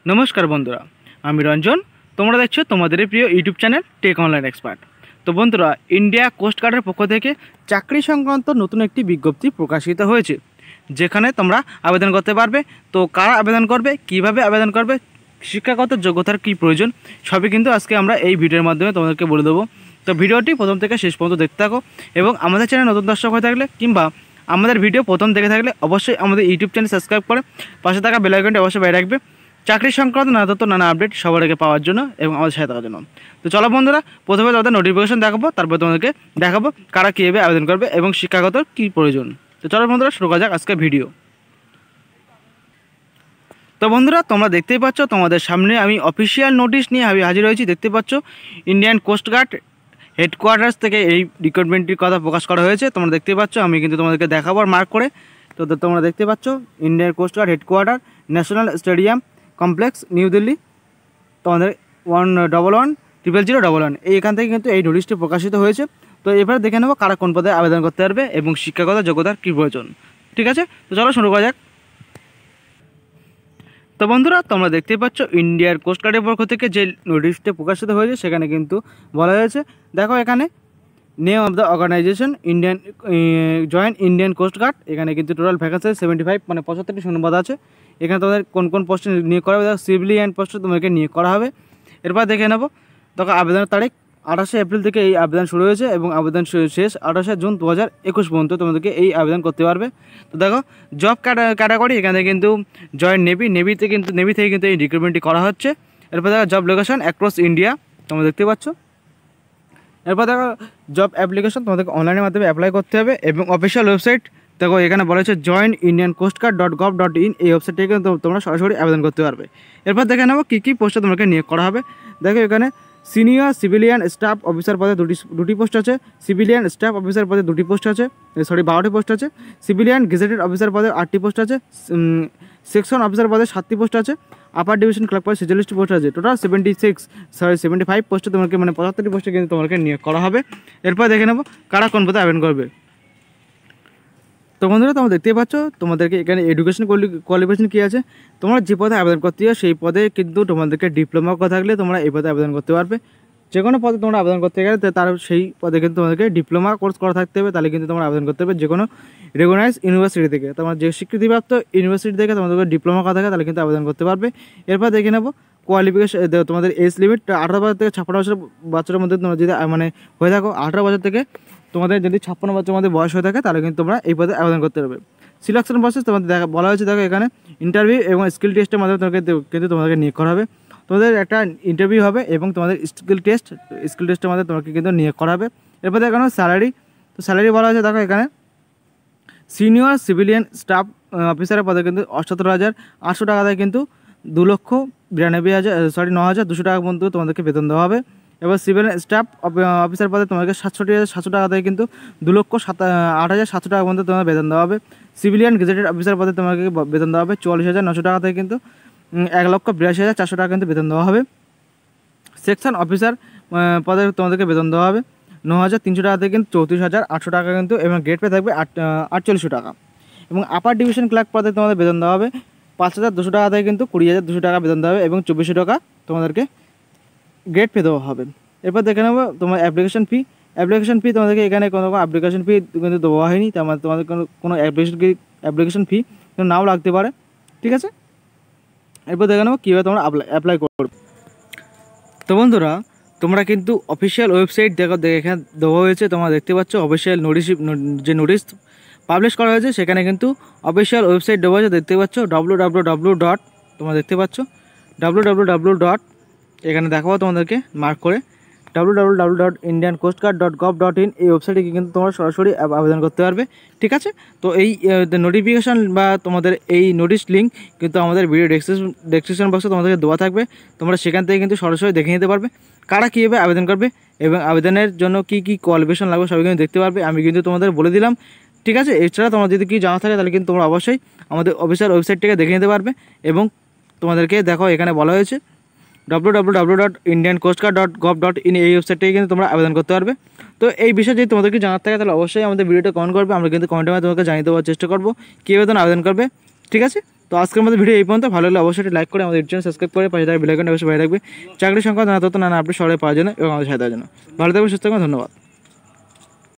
नमस्कार बंधुरा आमी रंजन तोमरा देखछो तोमादेर प्रिय YouTube channel tech online expert. तो बंधुरा इंडिया कोस्ट गार्डर पक्ष थेके चाकरी संक्रांत नतून एकटी विज्ञप्ति प्रकाशित हयेछे जेखाने तोमरा आवेदन करते पारबे। तो कारा आवेदन करबे, किभाबे आवेदन करबे, शिक्षागत योग्यतार की प्रयोजन सबई किन्तु आजके आमरा एई भिडियोर माध्यमे तोमादेरके बोले देबो। तो भिडियोटी प्रथम थेके शेष पर्यन्त देखते थाको एबं आमादेर चैनेल नतून दर्शक हये थाकले किंबा आमादेर भिडियो प्रथम देखे थाकले अवश्यई आमादेर यूट्यूब चैनल सबस्क्राइब करे पाशे थाका बेल आइकनटी अवश्यई बाजिয়ে राखबे चाकरी संक्रांत नाना तथ्य नाना आपडेट सबार आगे पाওয়ার জন্য এবং আমাদের সাথে থাকার জন্য। তো চলো বন্ধুরা প্রথমে তোমাদের নোটিফিকেশন দেখাবো, তারপর তোমাদেরকে দেখাবো কারা কিভাবে আবেদন করবে এবং শিক্ষাগত কি প্রয়োজন। তো চলো বন্ধুরা শুরু করা যাক আজকের ভিডিও। তো বন্ধুরা তোমরা দেখতেই পাচ্ছ তোমাদের সামনে আমি অফিশিয়াল নোটিশ নিয়ে হাজির হয়েছি। দেখতে পাচ্ছ ইন্ডিয়ান কোস্ট গার্ড হেডকোয়ার্টার্স থেকে এই রিক্রুটমেন্টের কথা প্রকাশ করা হয়েছে। তোমরা দেখতে পাচ্ছ আমি কিন্তু তোমাদেরকে দেখাবো মার্ক করে। তো তোমরা দেখতে পাচ্ছ Indian coast guard headquarter national stadium complex new Delhi তোমাদের 1110011 এইখান থেকে কিন্তু এই নোটিশটি প্রকাশিত হয়েছে। তো এবারে দেখে নেব কারা কোন পদে আবেদন করতে পারবে এবং শিক্ষাগত যোগ্যতার কী প্রয়োজন। ঠিক আছে, তো চলো শুরু করা যাক। তো বন্ধুরা তোমরা দেখতেই পাচ্ছ ইন্ডিয়ার কোস্ট গার্ডের পক্ষ থেকে যে নোটিশটি প্রকাশিত হয়েছে সেখানে কিন্তু বলা হয়েছে, দেখো এখানে name of the organization Indian joint Indian coast guard. এখানে কিন্তু টোটাল ভ্যাকেন্সি 75 মানে 75টি শূন্যপদ আছে। এখানে তোমাদের কোন কোন পোস্টে নিয়োগ করা হবে, সিভিলিয়ান পোস্টে তোমাদেরকে নিয়োগ করা হবে। এরপর দেখে নেব তখন আবেদনের তারিখ 28 এপ্রিল থেকে এই আবেদন শুরু হয়েছে এবং আবেদন শেষ 28 জুন 2021 পর্যন্ত তোমাদেরকে এই আবেদন করতে পারবে। তো দেখো জব ক্যাটাগরি এখানে কিন্তু জয়েন্ট নেভি থেকে কিন্তু এই রিক্রুটমেন্টটি করা হচ্ছে। এরপর দেখো জব লোকেশন অ্যাক্রস ইন্ডিয়া তোমরা দেখতে পাচ্ছ। এরপর দেখো জব অ্যাপ্লিকেশন তোমাদেরকে অনলাইনের মাধ্যমে অ্যাপ্লাই করতে হবে এবং অফিসিয়াল ওয়েবসাইট দেখো এখানে বলা হয়েছে jointindiancoastguard.gov.in এই ওয়েবসাইট থেকে তোমরা সরাসরি আবেদন করতে পারবে। এরপর দেখে নেবো কী কী পোস্টে তোমাকে নিয়োগ করা হবে। দেখো এখানে সিনিয়র সিভিলিয়ান স্টাফ অফিসার পদে দুটি পোস্ট আছে, সিভিলিয়ান স্টাফ অফিসার পদে 2টি পোস্ট আছে, 12টি পোস্ট আছে, সিভিলিয়ান গেজেটেড অফিসার পদে 8টি পোস্ট আছে, সেকশন অফিসার পদে 7টি পোস্ট আছে, আপার ডিভিশন ক্লার্ক পদে 46টি পোস্ট আছে। টোটাল 75 পোস্টে তোমাকে মানে 75টি পোস্টে কিন্তু তোমাকে নিয়োগ করা হবে। এরপর দেখে নেবো কারা কোন পদে আবেদন করবে। তো বন্ধুরা তোমরা দেখতেই পাচ্ছ তোমাদেরকে এখানে এডুকেশন কোয়ালিফিকেশন কী আছে, তোমরা যে পদে আবেদন করতে চাও সেই পদে কিন্তু তোমাদেরকে ডিপ্লোমা করা থাকলে তোমরা এই পদে আবেদন করতে পারবে। যে কোনো পদে তোমরা আবেদন করতে গেলে তার সেই পদে কিন্তু তোমাদেরকে ডিপ্লোমা কোর্স করা থাকতে হবে, তাহলে কিন্তু তোমরা আবেদন করতে হবে যে কোনো রেকগনাইজ ইউনিভার্সিটি থেকে। তোমরা যে স্বীকৃতিপ্রাপ্ত ইউনিভার্সিটি থেকে তোমাদেরকে ডিপ্লোমা করা থাকে তাহলে কিন্তু আবেদন করতে পারবে। এরপর দেখে নেবো কোয়ালিফিকেশন তোমাদের এজ লিমিট 18 বছর থেকে 56 বছরের মধ্যে তোমরা যদি মানে হয়ে থাকো 18 বছর থেকে তোমাদের যদি 56 বছরের মধ্যে বয়স হয়ে থাকে তাহলে কিন্তু তোমরা এই পদে আবেদন করতে পারবে। সিলেকশন প্রসেস তোমাদের বলা হয়েছে, দেখো এখানে ইন্টারভিউ এবং স্কিল টেস্টের মাধ্যমে তোমাদেরকে নিয়োগ করা হবে। তোমাদের একটা ইন্টারভিউ হবে এবং তোমাদের স্কিল টেস্টের মাধ্যমে তোমাকে কিন্তু নিয়োগ করা হবে। এরপর দেখো স্যালারি, তো স্যালারি বলা হয়েছে দেখো এখানে সিনিয়র সিভিলিয়ান স্টাফ অফিসারের পদে কিন্তু 78,800 টাকা থেকে কিন্তু 2,92,200 টাকা পর্যন্ত তোমাদেরকে বেতন দেওয়া হবে। এবার সিভিল স্টাফ অফিসার পদে তোমাকে 67,700 টাকা থেকে কিন্তু 2,08,700 টাকা পর্যন্ত তোমার বেতন দেওয়া হবে। সিভিলিয়ান গেজেটেড অফিসার পদে তোমাকে বেতন দেওয়া হবে 44,900 টাকা থেকে কিন্তু 1,82,400 টাকা কিন্তু বেতন দেওয়া হবে। সেকশন অফিসার পদে তোমাদেরকে বেতন দেওয়া হবে 9,300 টাকা থেকে কিন্তু 34,800 টাকা কিন্তু এবং গ্রেড পে থাকবে 4800 টাকা। এবং আপার ডিভিশন ক্লার্ক পদে তোমাদের বেতন দেওয়া হবে 5,200 টাকা থেকে কিন্তু 20,200 টাকা বেতন দেওয়া হবে এবং 2400 টাকা তোমাদেরকে গ্রেড পে দেওয়া হবে। এরপর দেখে নেবো তোমার অ্যাপ্লিকেশন ফি তোমাদেরকে এখানে কোনো অ্যাপ্লিকেশন ফি কিন্তু দেওয়া হয়নি, তার মানে তোমাদের কোনো অ্যাপ্লিকেশন ফি কিন্তু নাও লাগতে পারে। ঠিক আছে, এরপর দেখে নেবো কীভাবে তোমরা অ্যাপ্লাই করবে। তো বন্ধুরা তোমরা কিন্তু অফিসিয়াল ওয়েবসাইট এখানে দেওয়া হয়েছে, তোমরা দেখতে পাচ্ছ অফিসিয়াল নোটিশ পাবলিশ করা হয়েছে সেখানে কিন্তু অফিসিয়াল ওয়েবসাইট দেওয়া হয়েছে। দেখতে পাচ্ছ www. তোমরা দেখতে পাচ্ছ www. এখানে দেখাবো তোমাদেরকে মার্ক করে www.indiancoastguard.gov.in এই ওয়েবসাইটে কিন্তু তোমরা সরাসরি আবেদন করতে পারবে। ঠিক আছে, তো এই নোটিফিকেশান বা তোমাদের এই নোটিশ লিঙ্ক কিন্তু আমাদের ভিডিও ডেসক্রিপশন বক্সে তোমাদেরকে দেওয়া থাকবে। তোমরা সেখান থেকে কিন্তু সরাসরি দেখে নিতে পারবে কারা কীভাবে আবেদন করবে এবং আবেদনের জন্য কী কী কোয়ালিফিকেশন লাগবে সবাই কিন্তু দেখতে পারবে। আমি কিন্তু তোমাদের বলে দিলাম। ঠিক আছে, এছাড়া তোমার যদি কি জানা থাকে তাহলে কিন্তু তোমরা অবশ্যই আমাদের অফিসিয়াল ওয়েবসাইট থেকে দেখে নিতে পারবে এবং তোমাদেরকে দেখো এখানে বলা হয়েছে www.indiancoastguard.gov.in এই ওয়েবসাইট থেকে কিন্তু তোমরা আবেদন করতে পারবে। তো এই বিষয়ে যদি তোমাদেরকে জানার থাকে তাহলে অবশ্যই আমাদের ভিডিওটা কমেন্ট করবে, আমরা কিন্তু কমেন্টের মাধ্যমে তোমাকে জানিয়ে দেওয়ার চেষ্টা করবো কীভাবে তোমরা আবেদন করবে। ঠিক আছে। তো আজকের মধ্যে ভিডিও এই পর্যন্ত। ভালো লাগলে অবশ্যই লাইক করে আমাদের চ্যানেল সাবস্ক্রাইব করে পাশে থাকা বেল আইকনটা অবশ্যই বাইরে রাখবে। চাকরি সংক্রান্ত নানা তথ্য নানা আপডেট সবাই পাওয়ার জন্য এবং আমাদের সাথে দেওয়ার জন্য। ভালো থাকবেন, সুস্থ থাকবেন, ধন্যবাদ।